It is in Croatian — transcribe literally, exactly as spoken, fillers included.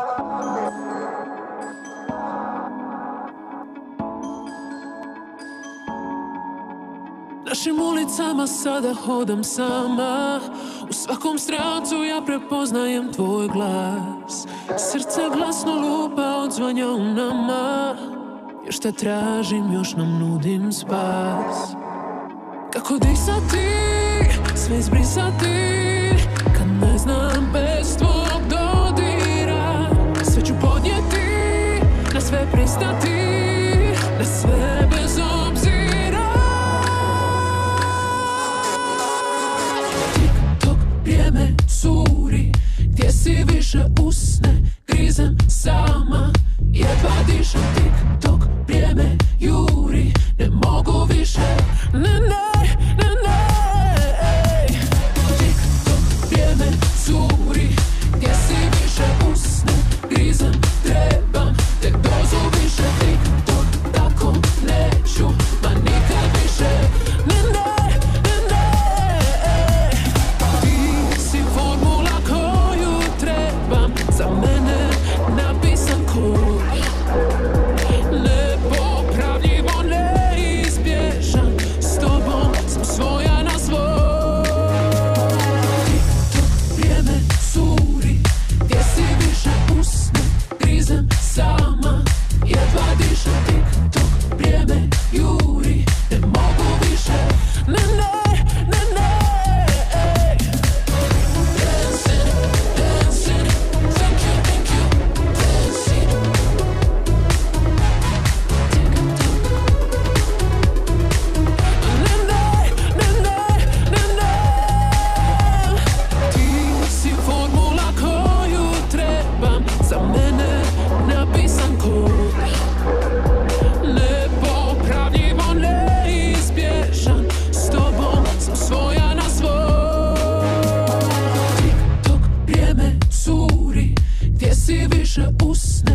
Našim ulicama sada hodam sama, u svakom strancu ja prepoznajem tvoj glas. Srce glasno lupa, odzvanja u nama. Još te tražim, još nam nudim spas. Kako disati, sve izbrisati, kad ne znam bez tvog dodira. Sve ću podnijeti, na sve pristati, na sve bez obzira. Tick-Tock, vrijeme curi, gdje si više usne, grizem sama, jedva dišem. Tick-Tock, vrijeme juri, ne mogu više, ne, ne, ne, ne. Tick-Tock, vrijeme curi, gdje si više usne, grizem, trebam te dozu više. Tick-Tock, tako neću, ma nikad više, ne, ne, ne, ne. Ti si formula koju trebam, za mene napisan kod. Nepopravljivo, neizbježan, s tobom sam svoja na svoj. Tick-Tock, vrijeme curi, gdje si više usne, grizem sama, jedva dišem. Tick-Tock, vrijeme juri, ne mogu više, ne, ne, ne, ne. Dancing, dancing, thank you, thank you, dancing. Ne, ne, ne, ne, ne, ne. Ti si formula koju trebam, za mene napisan kod. Nepopravljivo, neizbježan, s tobom sam svoja na svoj. Tick-Tock, vrijeme curi, gdje si više usne,